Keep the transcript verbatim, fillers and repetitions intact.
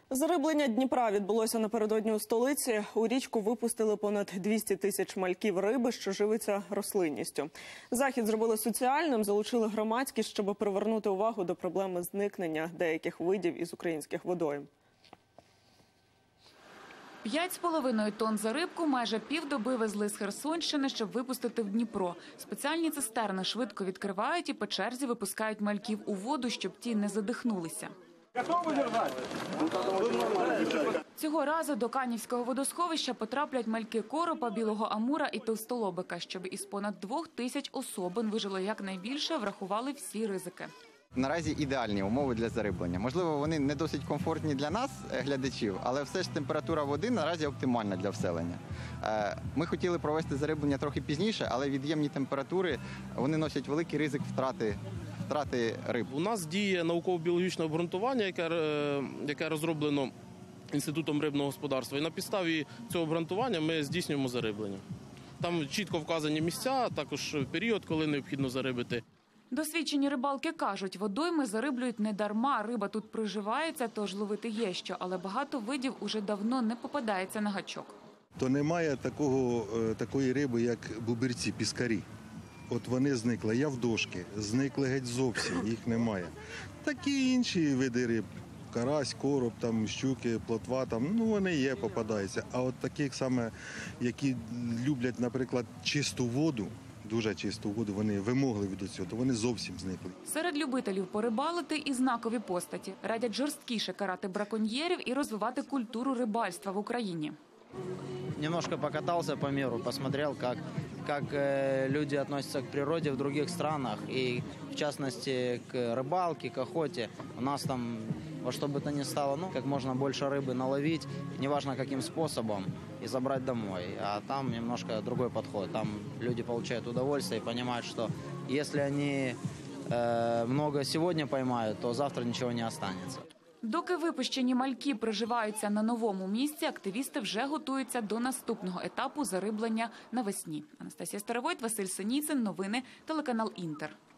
Зариблення Дніпра відбулося напередодні у столиці. У річку випустили понад двісті тисяч мальків риби, що живиться рослинністю. Захід зробили соціальним, залучили громадськість, щоб привернути увагу до проблеми зникнення деяких видів із українських водойм. П'ять з половиною тонн за рибку майже півдоби везли з Херсонщини, щоб випустити в Дніпро. Спеціальні цистерни швидко відкривають і по черзі випускають мальків у воду, щоб ті не задихнулися. Цього разу до Канівського водосховища потраплять мальки коропа, білого амура і товстолобика. Щоб із понад двох тисяч особин вижило якнайбільше, врахували всі ризики. Наразі ідеальні умови для зариблення. Можливо, вони не досить комфортні для нас, глядачів, але все ж температура води наразі оптимальна для вселення. Ми хотіли провести зариблення трохи пізніше, але від'ємні температури вони носять великий ризик втрати втрати риб. У нас діє науково-біологічне обґрунтування, яке, яке розроблено Інститутом рибного господарства. І на підставі цього обґрунтування ми здійснюємо зариблення. Там чітко вказані місця, також період, коли необхідно зарибити. Досвідчені рибалки кажуть, водойми зариблюють не дарма, риба тут приживається, тож ловити є що, але багато видів уже давно не попадається на гачок. То немає такого, такої риби, як бубирці, піскарі. От вони зникли, явдошки, зникли геть зовсім, їх немає. Такі інші види риб, карась, короб, там, щуки, плотва, там, ну вони є, попадаються. А от таких саме, які люблять, наприклад, чисту воду, дуже чисту воду, вони вимогливі до цього, то вони зовсім зникли. Серед любителів порибалити і знакові постаті. Радять жорсткіше карати браконьєрів і розвивати культуру рибальства в Україні. Немножко покатался по миру, посмотрел, как, как люди относятся к природе в других странах. И в частности к рыбалке, к охоте. У нас там во что бы то ни стало, ну, как можно больше рыбы наловить, неважно каким способом, и забрать домой. А там немножко другой подход. Там люди получают удовольствие и понимают, что если они э, много сегодня поймают, то завтра ничего не останется. Доки випущені мальки проживаються на новому місці, активісти вже готуються до наступного етапу зариблення навесні. Анастасія Старовойт, Василь Синіцин. Новини, телеканал «Інтер».